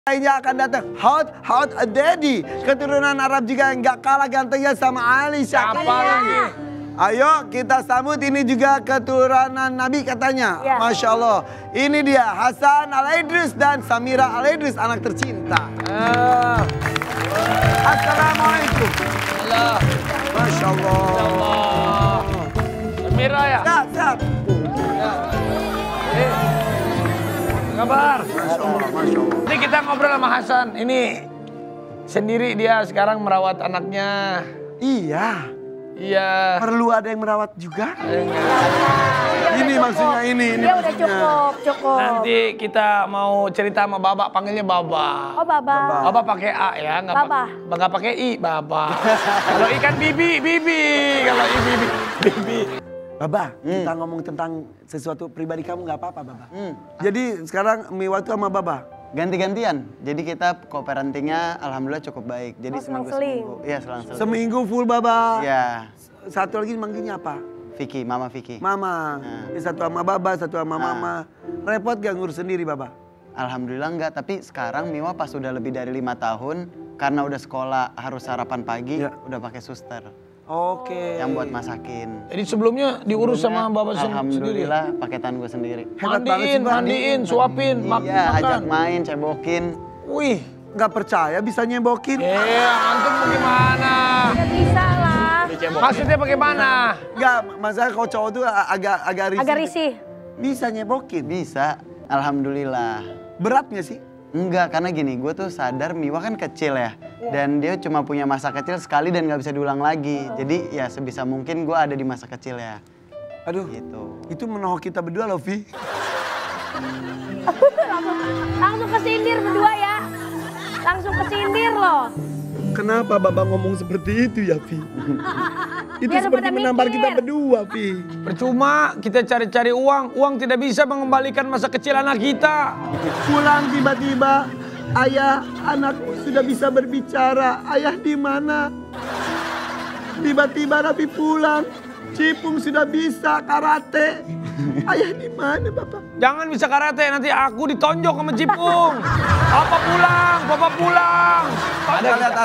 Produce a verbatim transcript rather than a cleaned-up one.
lainnya akan datang. Hot, hot daddy. Keturunan Arab juga yang gak kalah gantengnya sama Ali Syakir. Siapa lagi? Ayo kita sambut, ini juga keturunan Nabi katanya. Ya. Masya Allah. Ini dia Hasan Al-Idris dan Samira Al-Idris, anak tercinta. Ah. Assalamualaikum. Allah. Masya Allah. Allah. Samira ya? Siap, siap. Ya. Eh. Kabar? Masya Allah, Masya Allah. Nanti kita ngobrol sama Hasan. Ini sendiri dia sekarang merawat anaknya. Iya. Iya. Perlu ada yang merawat juga? Enggak. Ini maksudnya ini. ini Dia maksudnya. udah cukup, cukup. Nanti kita mau cerita sama Baba, panggilnya Baba. Oh Baba. Baba pakai A ya, nggak Baba. pa nggak pakai I, Baba. Kalau I kan Bibi, Bibi. Kalau I Bibi, Bibi. Baba, Hmm. kita ngomong tentang sesuatu pribadi kamu nggak apa-apa, Baba. Hmm. Jadi sekarang Miwa itu sama Baba. Ganti-gantian. Jadi kita co-parentingnya alhamdulillah cukup baik. Jadi Oh, seminggu selang-seling. seminggu. Iya, selang-seling. Seminggu full Baba. Iya. Satu lagi manggilnya apa? Vicky, Mama Vicky. Mama. Nah. Ini satu sama Baba, satu sama Nah. Mama. Repot gak ngurus sendiri, Baba? Alhamdulillah enggak, tapi sekarang Miwa pas udah lebih dari lima tahun, karena udah sekolah harus sarapan pagi, Ya. udah pakai suster Oke. yang buat masakin. Jadi sebelumnya diurus sama Baba sendiri. Alhamdulillah paketan gue sendiri. Hebat banget sih, Mandiin, Bang. mandiin, suapin, mak Iya, makan. ajak main, cebokin. Wih, Gak percaya bisa nyebokin? eh antum bagaimana? Ya bisa lah. Maksudnya bagaimana? Gak, masalah kalau cowok tuh agak agak risih. Agak risih. Bisa nyebokin. Bisa, alhamdulillah. Berat gak sih? Enggak, karena gini, gue tuh sadar Miwa kan kecil ya. Dan dia cuma punya masa kecil sekali dan gak bisa diulang lagi. Jadi ya sebisa mungkin gue ada di masa kecil ya. Aduh, Gitu. itu menohok kita berdua loh, Vi. langsung, langsung kesindir berdua ya. Langsung kesindir loh. Kenapa Baba ngomong seperti itu ya, Vi? Itu Biar seperti pada menampar mikir. kita berdua, Vi. Percuma kita cari-cari uang, uang tidak bisa mengembalikan masa kecil anak kita. Pulang tiba-tiba, ayah, anakku sudah bisa berbicara. Ayah di mana? Tiba-tiba Rafi pulang, Cipung sudah bisa karate. Ayah di mana, Bapak? Jangan bisa karate, nanti aku ditonjok sama Cipung. Papa pulang, papa pulang. Ada